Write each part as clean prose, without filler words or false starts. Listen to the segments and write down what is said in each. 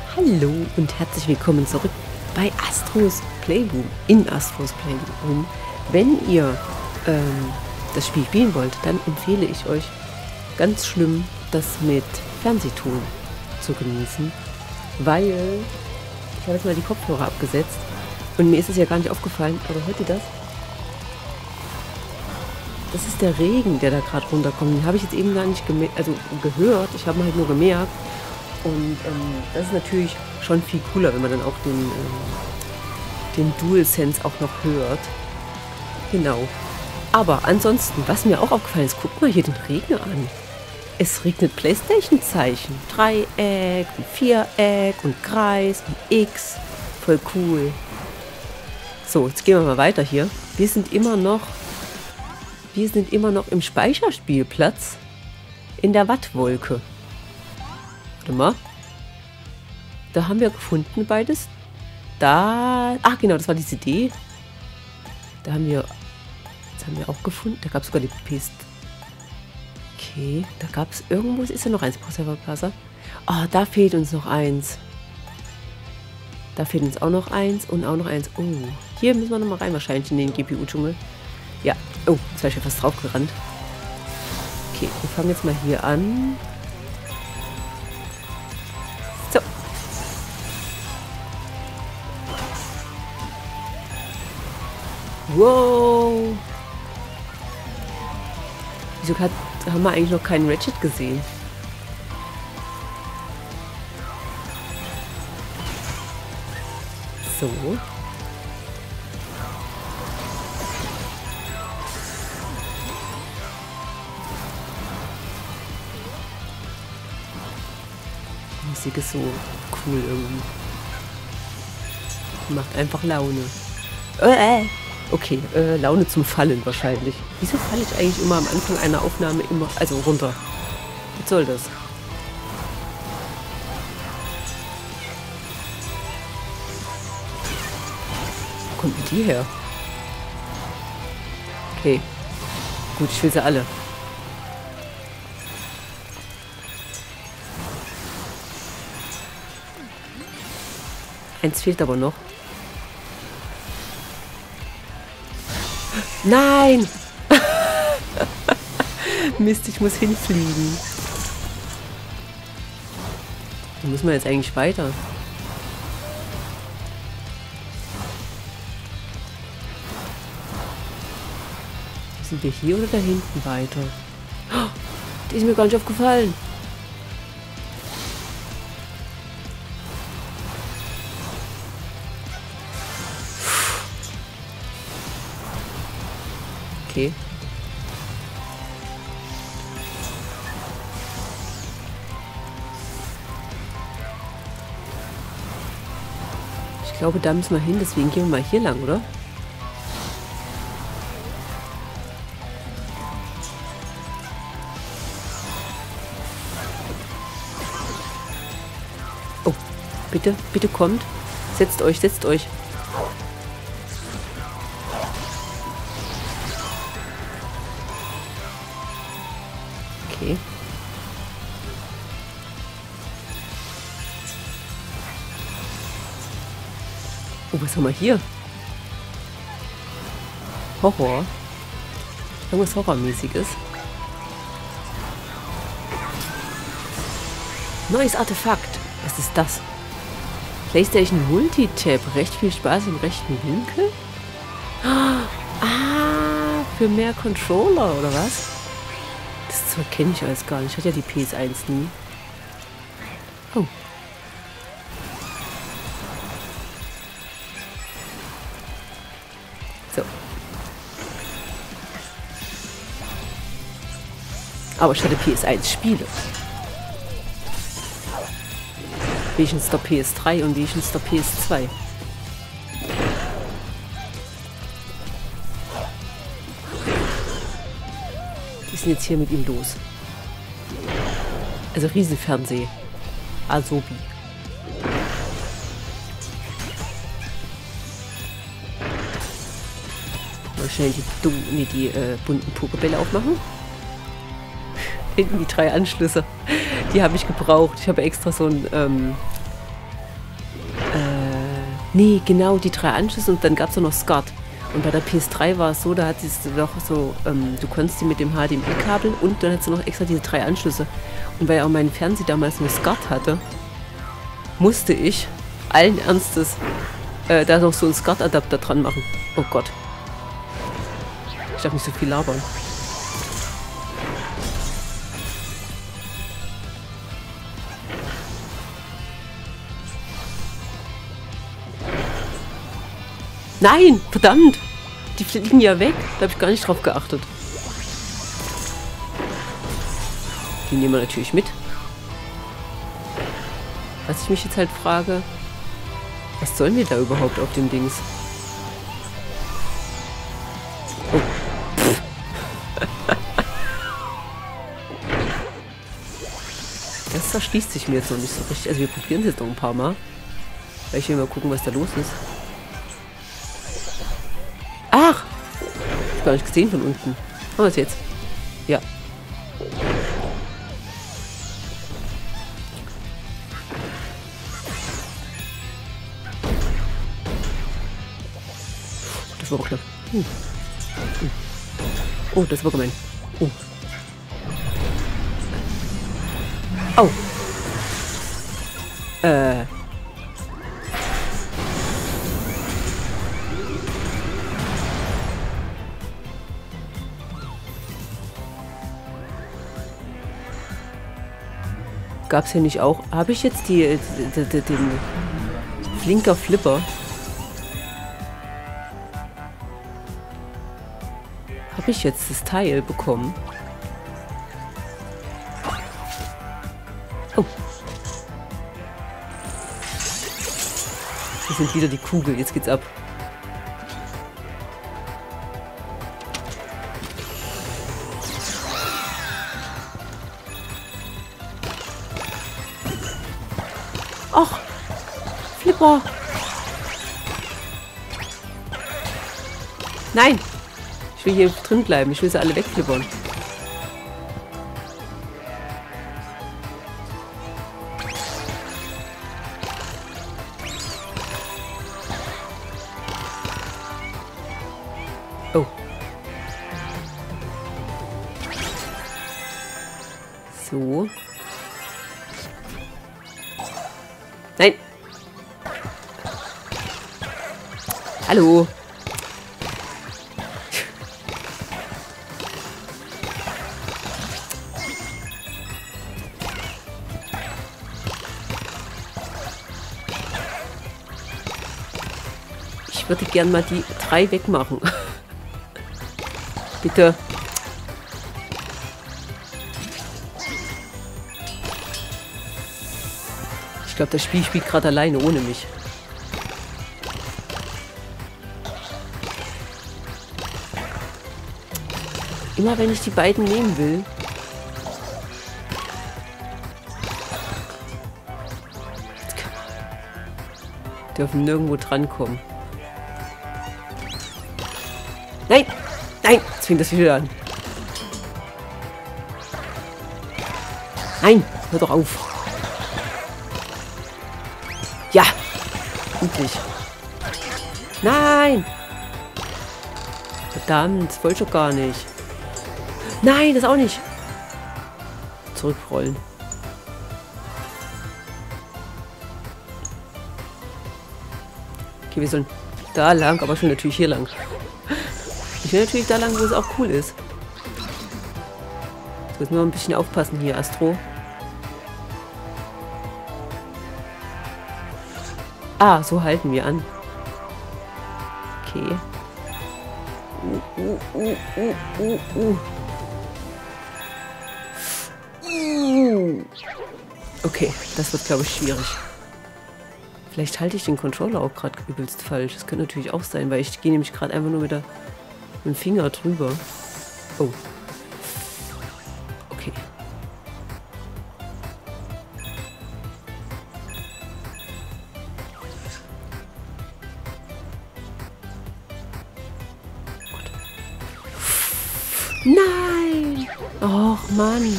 Hallo und herzlich willkommen zurück bei Astros Playroom, in Astros Playroom. Wenn ihr das Spiel spielen wollt, dann empfehle ich euch ganz schlimm, das mit Fernsehton zu genießen, weil ich habe jetzt mal die Kopfhörer abgesetzt und mir ist es ja gar nicht aufgefallen, aber hört ihr das? Das ist der Regen, der da gerade runterkommt. Den habe ich jetzt eben gar nicht gehört, ich habe ihn halt nur gemerkt. Und das ist natürlich schon viel cooler, wenn man dann auch den DualSense auch noch hört. Genau. Aber ansonsten, was mir auch aufgefallen ist, guckt mal hier den Regen an. Es regnet PlayStation-Zeichen. Dreieck und Viereck und Kreis und X. Voll cool. So, jetzt gehen wir mal weiter hier. Wir sind immer noch im Speicherspielplatz in der Wattwolke. Warte mal. Da haben wir gefunden beides. Da. Ach genau, das war die CD. Da haben wir. Das haben wir auch gefunden. Da gab es sogar die Piste. Okay. Da gab es irgendwo. Ist ja noch eins. Plaza. Oh, da fehlt uns noch eins. Da fehlt uns auch noch eins und auch noch eins. Oh. Hier müssen wir nochmal rein, wahrscheinlich in den GPU-Dschungel. Ja. Oh, jetzt war ich ja fast drauf gerannt. Okay, wir fangen jetzt mal hier an. So. Wow. Wieso haben wir eigentlich noch keinen Ratchet gesehen? So. Die Musik ist so cool irgendwie. Macht einfach Laune. Okay, Laune zum Fallen wahrscheinlich. Wieso falle ich eigentlich immer am Anfang einer Aufnahme runter? Was soll das? Wo kommt denn die her? Okay. Gut, ich will sie alle. Eins fehlt aber noch. Nein! Mist, ich muss hinfliegen. Wo müssen wir jetzt eigentlich weiter? Sind wir hier oder da hinten weiter? Oh, die ist mir gar nicht aufgefallen. Okay. Ich glaube, da müssen wir hin, deswegen gehen wir mal hier lang, oder? Oh, bitte, bitte kommt. Setzt euch, setzt euch. Okay. Oh, was haben wir hier? Horror. Irgendwas Horrormäßiges. Neues Artefakt. Was ist das? PlayStation Multitap. Recht viel Spaß im rechten Winkel? Ah, für mehr Controller, oder was? Das kenne ich alles gar nicht. Ich hatte ja die PS1 nie. Oh. So. Aber ich hatte PS1-Spiele. Wenigstens der PS3 und wenigstens der PS2. Die sind jetzt hier mit ihm los. Also Riesenfernseh. Asobi. Mal schnell die bunten Pokebälle aufmachen. Hinten die 3 Anschlüsse. Die habe ich gebraucht. Ich habe extra so ein Nee, genau, die 3 Anschlüsse und dann gab es noch SCART. Und bei der PS3 war es so, da hat sie doch so, du konntest die mit dem HDMI-Kabel und dann hat sie noch extra diese 3 Anschlüsse. Und weil auch mein Fernseher damals nur SCART hatte, musste ich allen Ernstes da noch so einen SCART-Adapter dran machen. Oh Gott. Ich darf nicht so viel labern. Nein, verdammt. Die fliegen ja weg. Da habe ich gar nicht drauf geachtet. Die nehmen wir natürlich mit. Was ich mich jetzt halt frage, was sollen wir da überhaupt auf dem Dings? Oh. Das erschließt sich mir jetzt noch nicht so richtig. Also wir probieren es jetzt noch ein paar Mal. Weil ich will mal gucken, was da los ist. Ach! Ich hab gar nicht gesehen von unten. Haben wir es jetzt? Ja. Das war aber knapp. Oh, das war gemein. Oh. Au. Gab's hier nicht auch? Habe ich jetzt den Flinker Flipper? Habe ich jetzt das Teil bekommen? Oh. Das sind wieder die Kugeln. Jetzt geht's ab. Ach, Flipper. Nein. Ich will hier drin bleiben. Ich will sie alle wegflippern. Oh. So. Nein. Hallo. Ich würde gern mal die 3 wegmachen. Bitte. Ich glaube, das Spiel spielt gerade alleine ohne mich. Immer wenn ich die beiden nehmen will. Dürfen nirgendwo drankommen. Nein! Nein! Jetzt fängt das wieder an. Nein! Hör doch auf! Ja! Endlich! Nein! Verdammt, das wollte ich doch gar nicht. Nein, das auch nicht. Zurückrollen. Okay, wir sollen da lang, aber ich will natürlich hier lang. Ich will natürlich da lang, wo es auch cool ist. Jetzt müssen wir ein bisschen aufpassen hier, Astro. Ah, so halten wir an. Okay. Okay, das wird, glaube ich, schwierig. Vielleicht halte ich den Controller auch gerade übelst falsch. Das könnte natürlich auch sein, weil ich gehe nämlich gerade einfach nur mit dem Finger drüber. Oh. Okay. Gut. Nein! Och, Mann.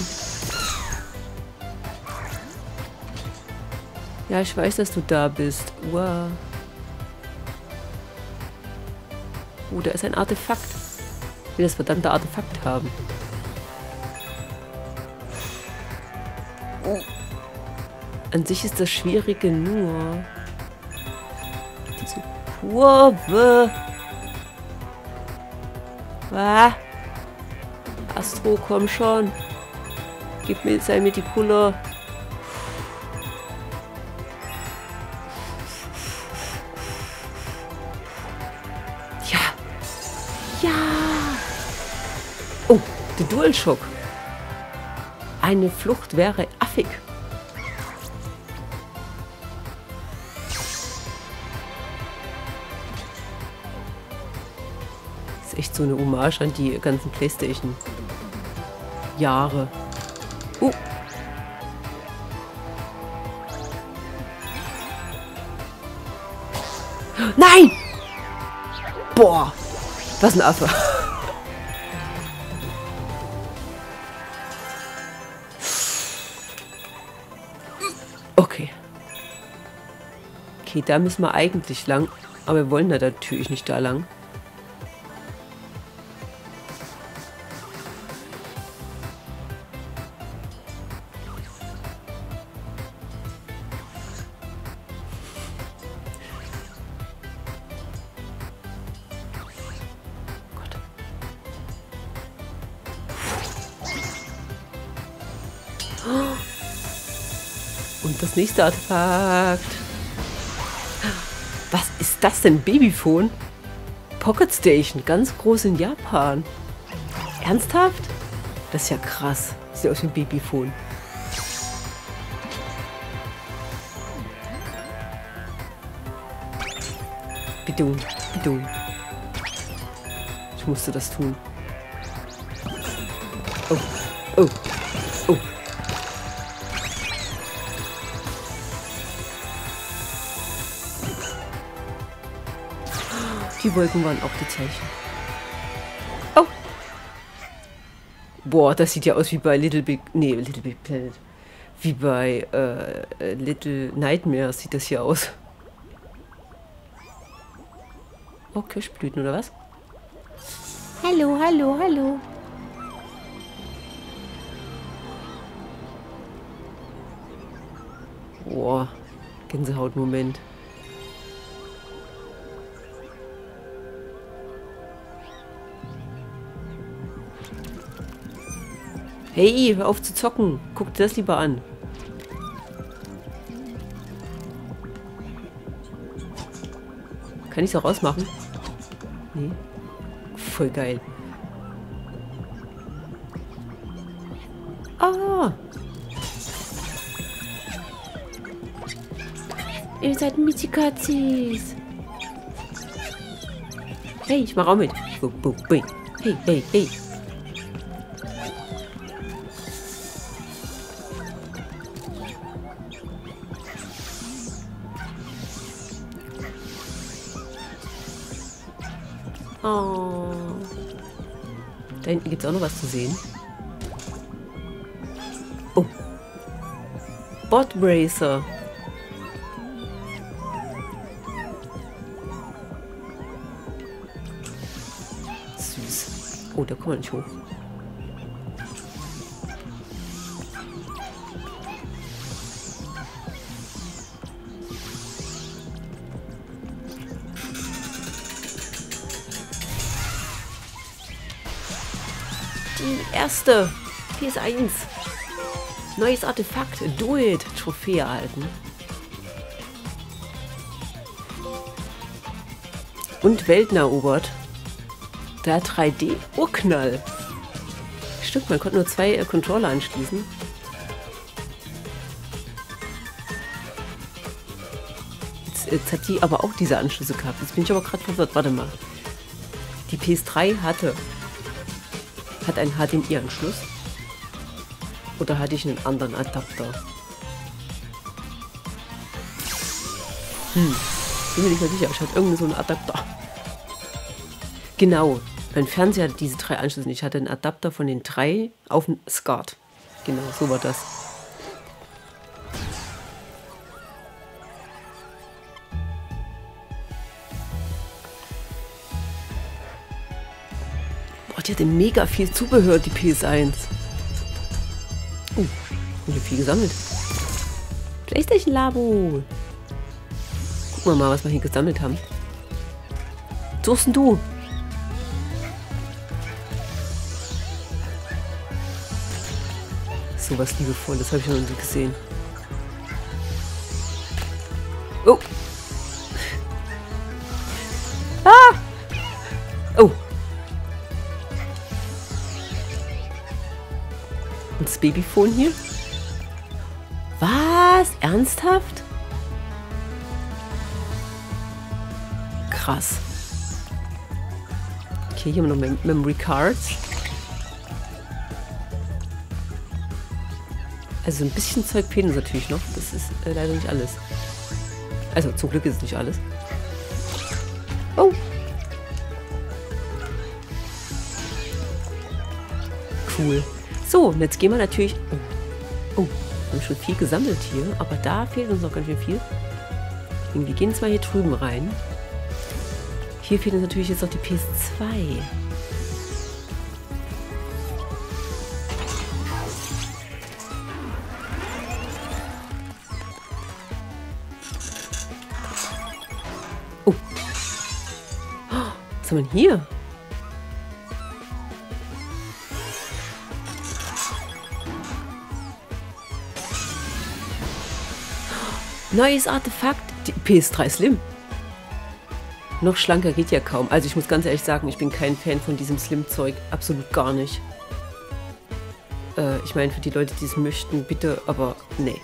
Ja, ich weiß, dass du da bist. Wow. Da ist ein Artefakt. Ich will das verdammte Artefakt haben. An sich ist das Schwierige nur diese Kurve. Ah. Astro, komm schon. Gib mir, sei mir die Pulle. Ja. Ja. Oh, der DualShock. Eine Flucht wäre affig. Das ist echt so eine Hommage an die ganzen PlayStation-Jahre. Nein! Boah! Was ein Affe. Okay. Okay, da müssen wir eigentlich lang. Aber wir wollen da natürlich nicht da lang. Und das nächste Artefakt. Was ist das denn? Babyphone? Pocket Station, ganz groß in Japan. Ernsthaft? Das ist ja krass. Sieht aus wie ein Babyphone. Bidung, bidung. Ich musste das tun. Oh, oh, oh. Die Wolken waren auch die Zeichen. Oh! Boah, das sieht ja aus wie bei Little Big... Nee, Little Big Planet. Wie bei Little Nightmares sieht das hier aus. Oh, Kirschblüten, oder was? Hallo, hallo, hallo. Boah, Gänsehautmoment. Hey, hör auf zu zocken. Guck dir das lieber an. Kann ich es auch rausmachen? Nee. Voll geil. Ah! Ihr seid Michikazis. Hey, ich mach auch mit. Hey, hey, hey. Oh. Da hinten gibt es auch noch was zu sehen. Oh. Bot Racer. Süß. Oh, da kommt man nicht hoch. Die erste PS1. Neues Artefakt. Do it. Trophäe erhalten. Und Welten erobert. Der 3D-Urknall. Stimmt, man konnte nur 2 Controller anschließen. Jetzt hat die aber auch diese Anschlüsse gehabt. Jetzt bin ich aber gerade verwirrt. Warte mal. Die PS3 hat einen HDMI-Anschluss. Oder hatte ich einen anderen Adapter? Bin mir nicht mehr sicher. Ich hatte irgendeinen so einen Adapter. Genau. Mein Fernseher hatte diese 3 Anschlüsse. Ich hatte einen Adapter von den 3 auf den SCART. Genau, so war das. Boah, die hat ja mega viel Zubehör, die PS1. Und hier viel gesammelt. PlayStation Labo. Gucken wir mal, was wir hier gesammelt haben. So ist denn du? So was Liebevolles habe ich noch nie gesehen. Oh. Ah. Oh. Und das Babyphone hier? Was? Ernsthaft? Krass. Okay, hier haben wir noch Memory Cards. Also ein bisschen Zeug fehlt uns natürlich noch. Das ist leider nicht alles. Also zum Glück ist es nicht alles. Oh. Cool. So, und jetzt gehen wir natürlich... Oh, wir haben schon viel gesammelt hier. Aber da fehlt uns noch ganz schön viel. Wir gehen zwar hier drüben rein. Hier fehlt uns natürlich jetzt noch die PS2. Oh. Was haben wir denn hier? Neues Artefakt. Die PS3 Slim. Noch schlanker geht ja kaum. Also ich muss ganz ehrlich sagen, ich bin kein Fan von diesem Slim-Zeug. Absolut gar nicht. Ich meine, für die Leute, die es möchten, bitte, aber nee.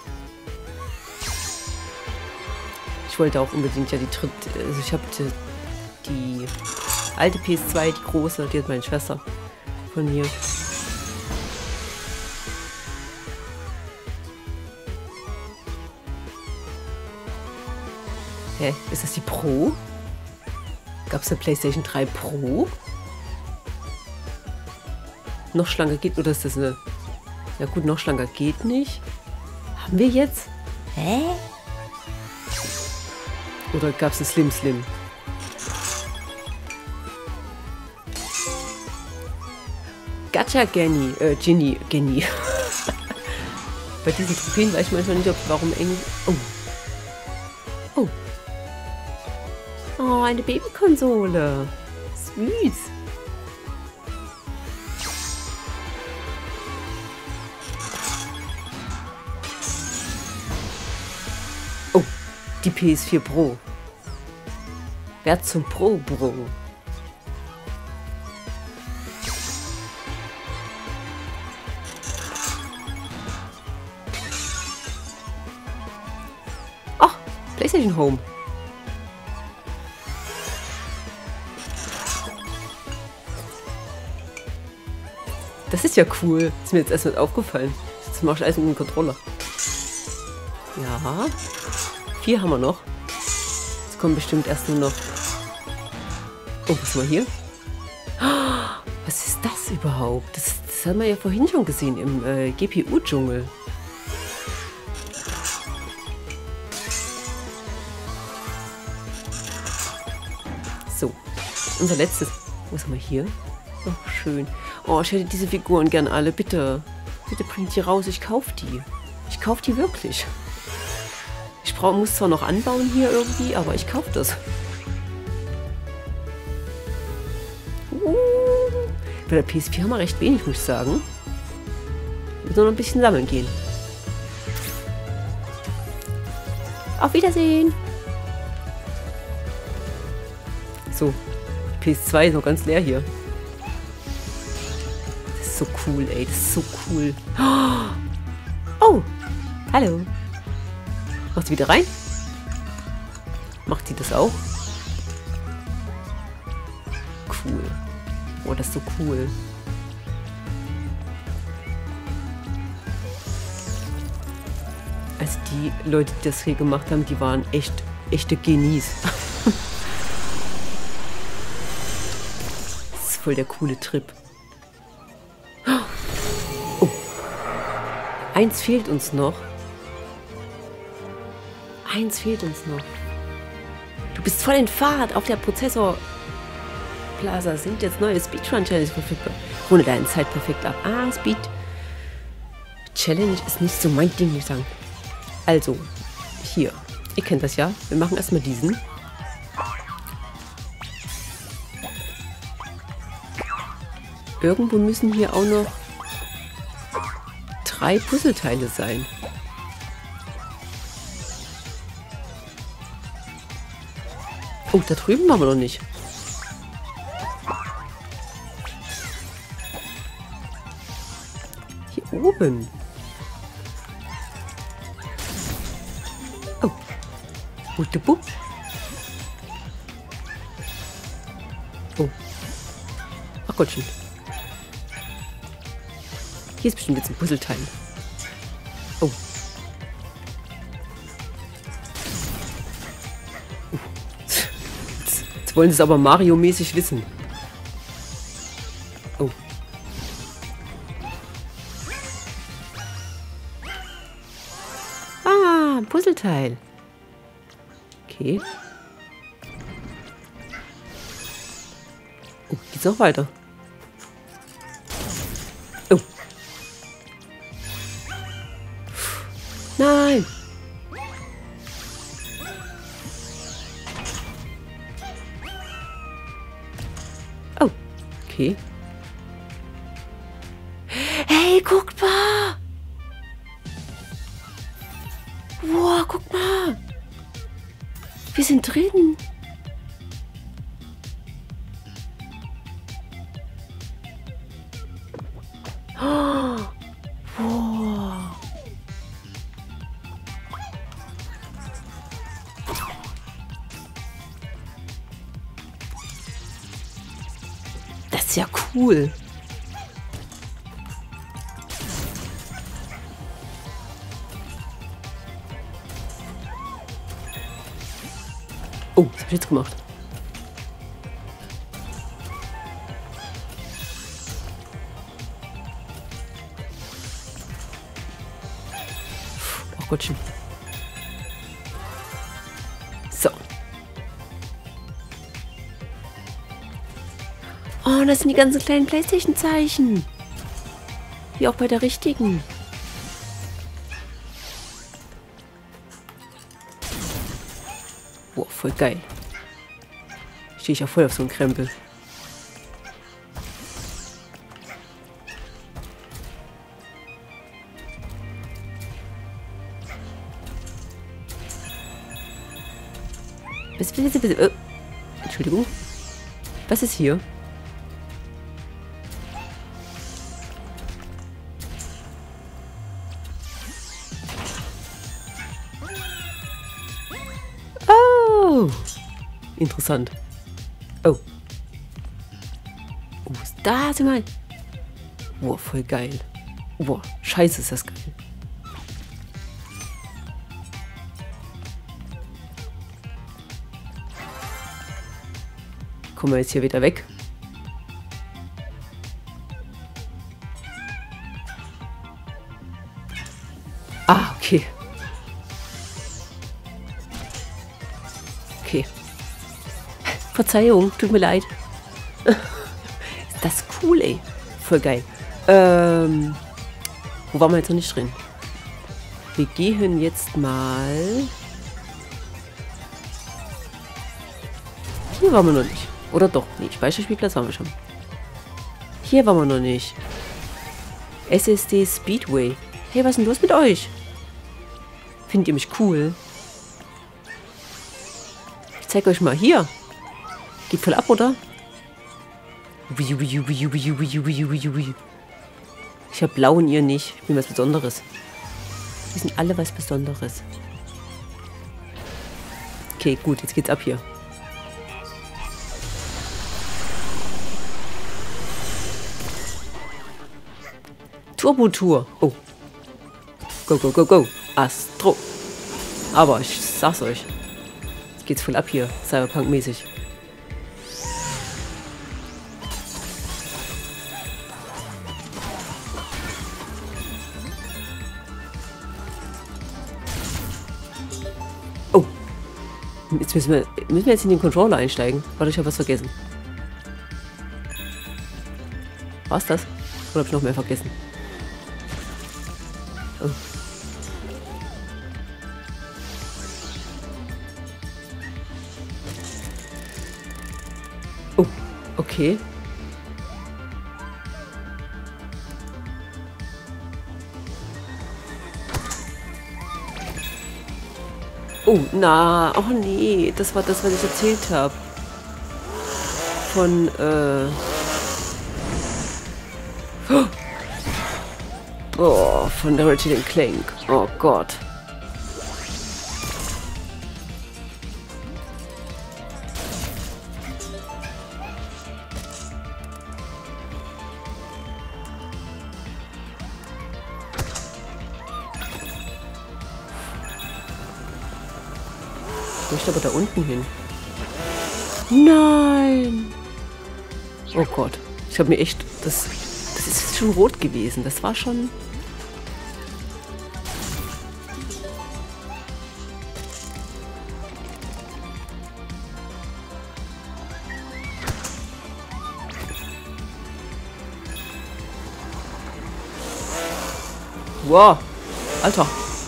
Ich wollte auch unbedingt ja die dritte... Also ich habe die alte PS2, die große, die hat meine Schwester von mir. Hä? Ist das die Pro? Gab es eine PlayStation 3 Pro? Noch schlanker geht, oder ist das eine... Ja gut, noch schlanker geht nicht. Haben wir jetzt? Hä? Oder gab es eine Slim Slim? Gacha Genny. Genny. Bei diesen Trophäen weiß ich manchmal nicht, warum Englisch... Oh. Oh. Oh, eine Babykonsole. Süß. Oh, die PS4 Pro. Wert zum Pro. Ach, PlayStation Home. Das ist ja cool. Ist mir jetzt erstmal aufgefallen. Jetzt mache ich alles mit dem Controller. Ja. 4 haben wir noch. Jetzt kommen bestimmt erst nur noch... Oh, was haben wir hier? Was ist das überhaupt? Das haben wir ja vorhin schon gesehen im GPU-Dschungel. So. Unser letztes... Was haben wir hier? Oh, schön. Oh, ich hätte diese Figuren gern alle. Bitte. Bitte bringt die raus. Ich kaufe die. Ich kaufe die wirklich. Ich muss zwar noch anbauen hier irgendwie, aber ich kaufe das. Bei der PS4 haben wir recht wenig, muss ich sagen. Wir müssen noch ein bisschen sammeln gehen. Auf Wiedersehen. So. Die PS2 ist noch ganz leer hier. So cool, ey. Das ist so cool. Oh! Hallo. Macht sie wieder rein? Macht sie das auch? Cool. Oh, das ist so cool. Also die Leute, die das hier gemacht haben, die waren echte Genies. Das ist voll der coole Trip. Eins fehlt uns noch. Eins fehlt uns noch. Du bist voll in Fahrt auf der Prozessor. Plaza sind jetzt neue Speedrun-Challenges verfügbar. Runde deine Zeit perfekt ab. Ah, Speed Challenge ist nicht so mein Ding, würde ich sagen. Also, hier. Ihr kennt das ja. Wir machen erstmal diesen. Irgendwo müssen hier auch noch 3 Puzzleteile sein. Oh, da drüben waren wir noch nicht. Hier oben. Oh. Gute Bub. Oh. Ach Gottchen. Hier ist bestimmt jetzt ein Puzzleteil. Oh. Jetzt wollen sie es aber Mario-mäßig wissen. Oh. Ah, ein Puzzleteil. Okay. Oh, geht's noch weiter? Oh. Nein. Oh, okay. Hey, guckt mal. Wow, guck mal. Wir sind drin. Oh, wow. Das ist ja cool. Oh, was hab ich jetzt gemacht? Ach Gottchen. So. Oh, das sind die ganzen kleinen PlayStation-Zeichen. Wie auch bei der richtigen. Boah, voll geil. Stehe ich ja voll auf so einen Krempel. Entschuldigung. Was ist hier? Oh. Interessant. Oh. Oh, da sind wir. Boah, voll geil. Boah, scheiße ist das geil. Kommen wir jetzt hier wieder weg. Ah, okay. Okay. Verzeihung, tut mir leid. Ist das cool, ey. Voll geil. Wo waren wir jetzt noch nicht drin? Wir gehen jetzt mal... Hier waren wir noch nicht. Oder doch? Nee, Speicherspielplatz waren wir schon. Hier waren wir noch nicht. SSD Speedway. Hey, was ist denn los mit euch? Findet ihr mich cool? Ich zeige euch mal hier. Geht voll ab, oder? Ich habe blau und ihr nicht. Ich bin was Besonderes. Wir sind alle was Besonderes. Okay, gut, jetzt geht's ab hier. Turbo-Tour. Oh. Go, go, go, go. Astro. Aber ich sag's euch. Jetzt geht's voll ab hier. Cyberpunk-mäßig. Oh. Jetzt müssen wir jetzt in den Controller einsteigen. Warte, ich habe was vergessen. War's das? Oder hab ich noch mehr vergessen? Oh. Oh, okay. Oh, na, oh nee, das war das, was ich erzählt habe. Von, oh, von der Ratchet & Clank. Oh Gott. Ich möchte aber da unten hin. Nein! Oh Gott. Ich habe mir echt... Das ist schon rot gewesen. Das war schon... Wow. Alter.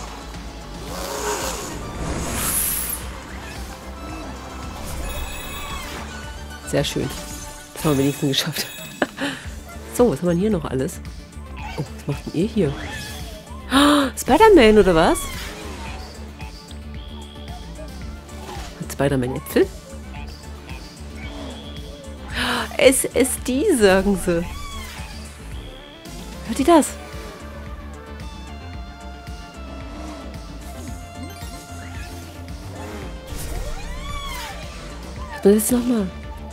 Sehr schön. Das haben wir wenigstens geschafft. So, was haben wir hier noch alles? Oh, was macht denn ihr hier? Oh, Spider-Man, oder was? Hat Spider-Man Äpfel? Es ist die, sagen sie. Hört ihr das? Hört man das nochmal?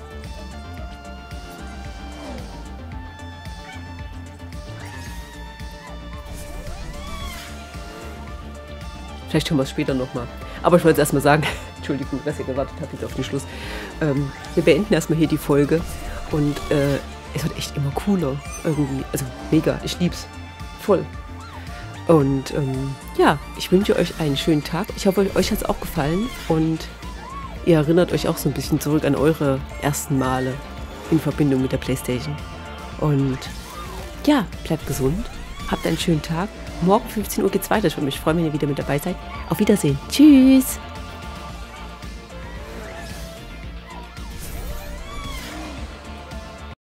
Vielleicht hören wir es später nochmal. Aber ich wollte erstmal sagen, Entschuldigung, dass ihr gewartet habt jetzt auf den Schluss. Wir beenden erstmal hier die Folge. Und es wird echt immer cooler. Irgendwie. Also mega. Ich lieb's. Voll. Und ja, ich wünsche euch einen schönen Tag. Ich hoffe, euch hat es auch gefallen. Und ihr erinnert euch auch so ein bisschen zurück an eure ersten Male in Verbindung mit der PlayStation. Und ja, bleibt gesund. Habt einen schönen Tag. Morgen 15 Uhr geht's weiter. Ich würde mich freuen, wenn ihr wieder mit dabei seid. Auf Wiedersehen. Tschüss.